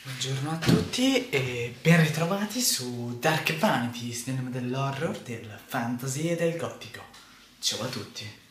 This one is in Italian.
Buongiorno a tutti e ben ritrovati su Dark Vanity, cinema dell'horror, del fantasy e del gotico. Ciao a tutti.